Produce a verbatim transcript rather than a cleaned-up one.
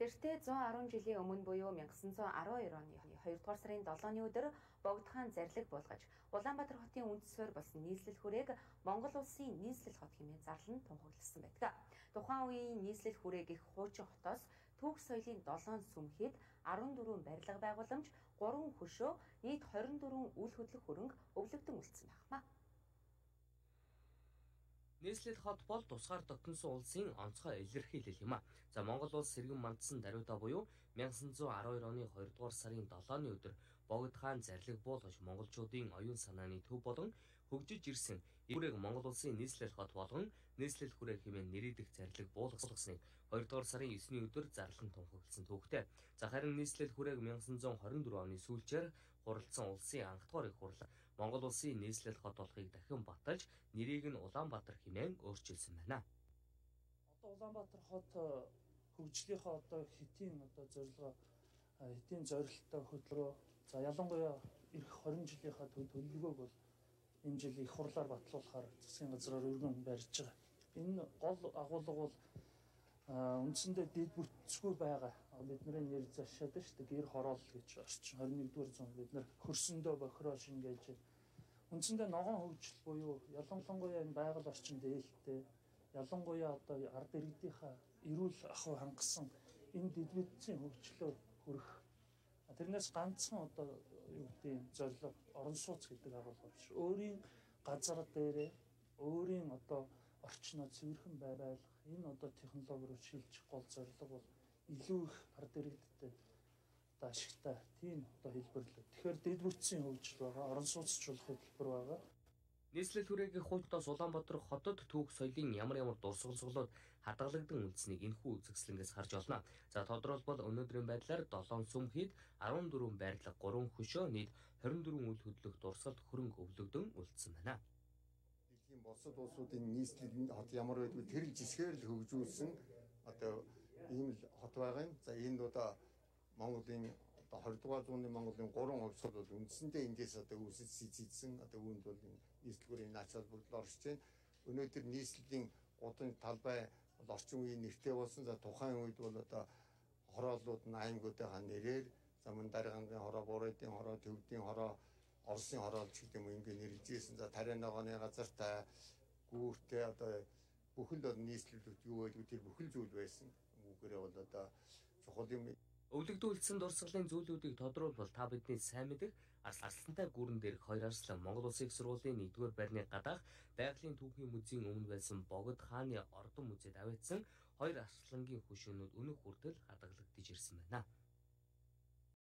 Тэртээ зуун арван жилийн өмнө буюу найман дөрвөн хоёр оны хоёрдугаар сарын долооны өдөр Богд хаан зарлиг буулгаж Улаанбаатар хотын үндэс суурь болсон нийслэл хүрээг Монгол улсын нийслэл хот хэмээн зарлан тунхагласан байдаг. Тухайн үеийн нийслэл хүрээг их хуучин хотоос түүх соёлын долоон сүмхийд арван дөрвөн барилга байгууламж, гурван хөшөө, нийт хорин дөрвөн үл хөдлөх хөрөнгө өвлөгдөн үлдсэн байна. Нийслэл хот бол тусгаар дотносон улсын онцгой илэрхийлэл юм а. За Монгол улс сэргэн мандсан даруйда буюу найман дөрвөн хоёр оны хоёрдугаар сарын долооны өдөр Богд хаан зарлиг буулгаж монголчуудын оюун санааны төв болон хөгжиж ирсэн үүрэг Монгол улсын нийслэл хот болгон нийслэл хүрээг хэмээн нэрийдэх зарлиг буулгасныг хоёрдугаар сарын есний өдөр зарлан тунхагласан түүхтэй. За харин нийслэл хүрээг найман дөрвөн хоёр оны сүүлчээр хуралдсан улсын анх дугаар их хурал Монгол улсын нийслэл хот болохыг дахин баталж нэрийг нь Улаанбаатар хэмээн өөрчилсөн байна. Одоо Улаанбаатар хот хөгжлийнхаа одоо хэтийн одоо зорилгоо хэтийн зорилттой хөтлөрөө за ялангуяа эх хорин жилийнхаа төлөвлөгөөг бол энэ жил их хурлаар батлуулахаар засгийн газраар өргөн барьж байгаа. Энэ гол агуулга бол үндсэндээ дэд бүтцгүй байгаа. Бидний нэр зашаад шүү дээ. Гэр хороол гэж орчин хорин нэгдүгээр зуунд бид нар хөрсөндөө бохироо шингээж үндсэндээ ногоон хөгжил буюу ялангуяа энэ байгаль орчинд ээлтэй ялангуяа одоо ард иргэдийнхаа эрүүл ахуй хангасан энэ дэд бүтцийн хөгжлөө хүрэх тэрнээс ганцхан одоо юу гэдэг зорилго орон сууц гэдэг агуулга биш. Өөрийн газар дээрээ өөрийн одоо орчноо цэвэрхэн байлгах энэ одоо технологиор шилжих гол зорилго бол илүү их ард иргэдтэй одоо ашигтай тийм одоо хэлбэрлээ. Тэгэхээр дэд бүтцийн хөгжил байгаа, орон сууцчлах хэлбэр байгаа. Нийслэл хүрээгийн хуучдаас Улаанбаатар хотод түүх соёлын ямар ямар дурсгалсгалууд хадгалагдсан үлдсэнийг энэхүү үзэсгэлэнгээс харж олно. За тодорхойлбол өнөөдрийн байдлаар долоон сүмхийд арван дөрвөн байрлал, гурван хөшөө, нийт хорин дөрвөн үл хөдлөх дурсгалд хөрөнгө өвлөгдөн үлдсэн байна. Дэлхийн бусад улсуудын нийслэл хот ямар байдгүй тэр жишгээр л хөгжүүлсэн одоо ийм л хот байгаа юм. За энэ одоо Монголын одоо хоёр дугаар зууны Монголын гурван хувьсгал бол үндсэндээ эндээс одоо үүсэж сэтгсэн одоо үүнд бол нийслэлгүүрийн наачаал бүрдэл оршиж байна. Өнөөдөр нийслэлийн гудын талбай бол орчин үеийн нэртэй болсон. За тухайн үед бол одоо хороолууд аймагуудынхаа нэрээр за мөн даргангийн хороо, буруудын хороо, төвдийн хороо, Оросын хороолч гэдэг юм ингээ нэрлэжсэн. За тариа ногооны газартай гүүртэй одоо бүхэл бол нийслэлүүд юу байдгүй тэр бүхэл зүйл байсан. Үүгээрээ бол одоо чухал юм. Өвлөгдүүлсэн дурсгалын зүйлүүдийг тодруулбал та бидний сайн мэдэх Арслантай гүрэн дээрх хоёр арслан Монгол Улсын их сургуулийн нэгдүгээр байрны гадаах байгалийн түүхийн музейн өмнө байсан Богд хааны ордон музейд аваадсан хоёр арслангийн хөшөөнүүд өнөөх хүртэл хадгалагдаж ирсэн байна.